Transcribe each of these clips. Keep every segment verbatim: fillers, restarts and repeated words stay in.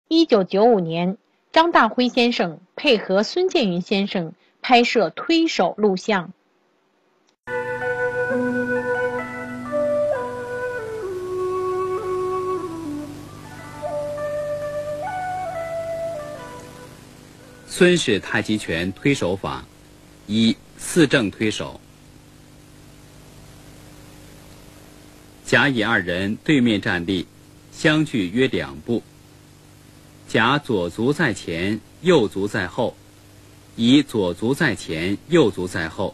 一九九五年，张大辉先生配合孙建云先生拍摄推手录像。 孙氏太极拳推手法：一、四正推手。甲乙二人对面站立，相距约两步。甲左足在前，右足在后，乙左足在前，右足在后。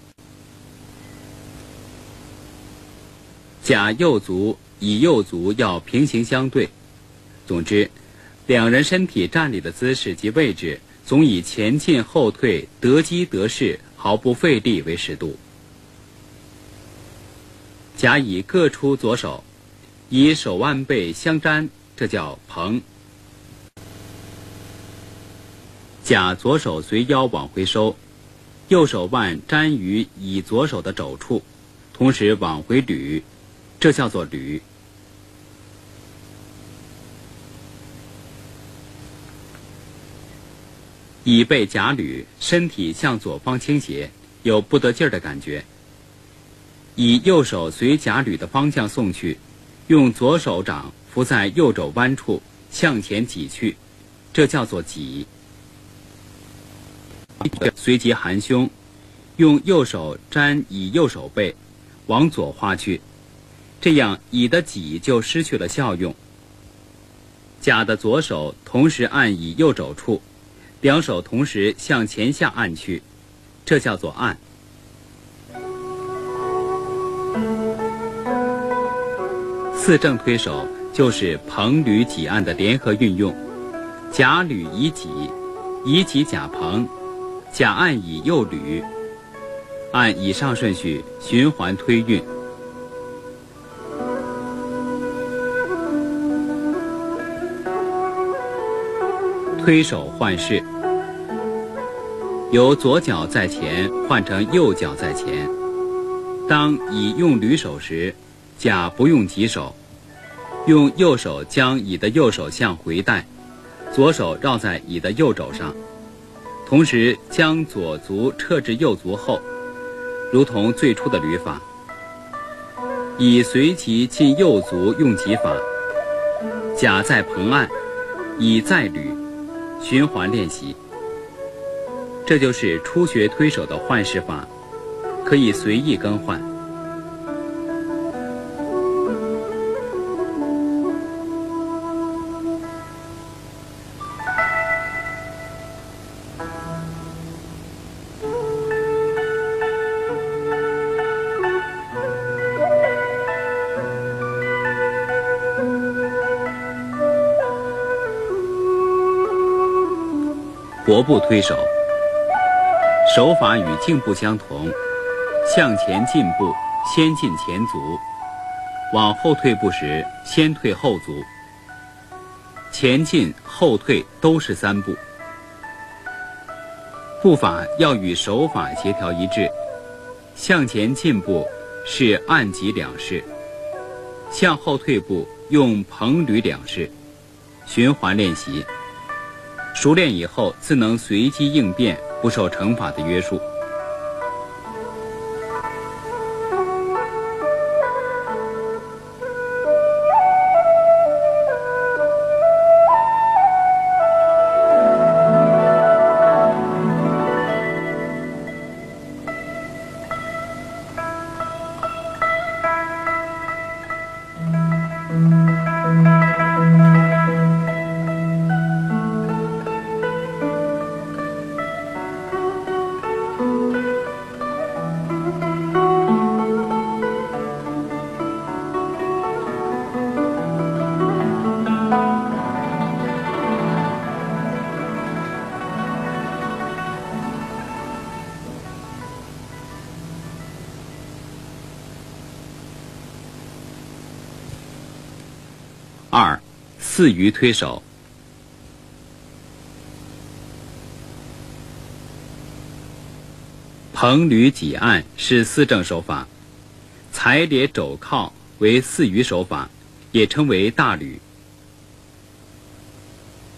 甲右足乙右足要平行相对。总之，两人身体站立的姿势及位置总以前进后退、得机得势、毫不费力为适度。甲乙各出左手，以手腕背相沾，这叫掤。甲左手随腰往回收，右手腕沾于乙左手的肘处，同时往回捋，这叫做捋。乙被甲捋，身体向左方倾斜，有不得劲儿的感觉。以右手随甲捋的方向送去，用左手掌扶在右肘弯处向前挤去，这叫做挤。随即含胸，用右手沾乙右手背，往左划去，这样乙的挤就失去了效用。甲的左手同时按乙右肘处，两手同时向前下按去，这叫做按。四正推手就是掤捋挤按的联合运用，甲捋乙挤，乙挤甲掤，甲按乙右捋，按以上顺序循环推运。推手换式，由左脚在前换成右脚在前。当乙用捋手时，甲不用挤手，用右手将乙的右手向回带，左手绕在乙的右肘上，同时将左足撤至右足后，如同最初的捋法。乙随即进右足用挤法，甲在掤按，乙在捋，循环练习。这就是初学推手的换式法，可以随意更换。踱步推手，手法与静步相同，向前进步先进前足，往后退步时先退后足，前进后退都是三步。步法要与手法协调一致，向前进步是按挤两式，向后退步用掤捋两式，循环练习。熟练以后，自能随机应变，不受惩罚的约束。二、四隅推手。掤捋挤按是四正手法，踩咧肘靠为四隅手法，也称为大捋。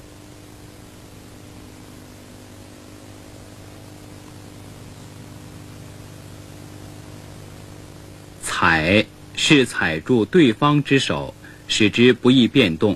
踩是踩住对方之手，使之不易变动。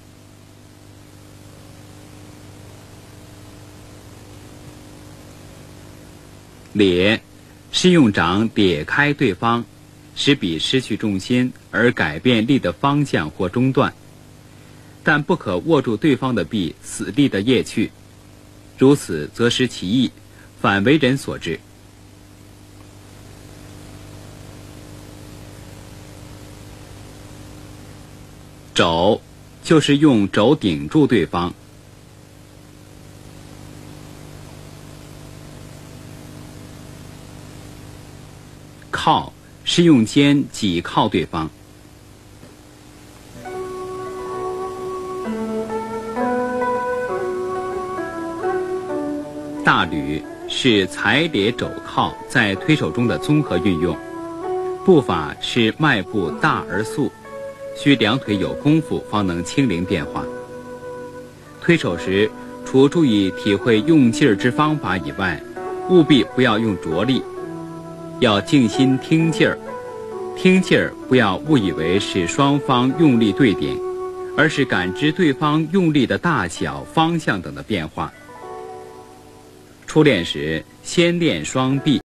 咧是用掌咧开对方，使彼失去重心而改变力的方向或中断，但不可握住对方的臂死力的掖去，如此则失其意，反为人所致。肘就是用肘顶住对方。靠是用肩挤靠对方。大捋是踩咧肘靠在推手中的综合运用，步法是迈步大而速，需两腿有功夫方能轻灵变化。推手时，除注意体会用劲儿之方法以外，务必不要用着力，要静心听劲儿。听劲儿不要误以为是双方用力对点，而是感知对方用力的大小、方向等的变化。初练时，先练双臂。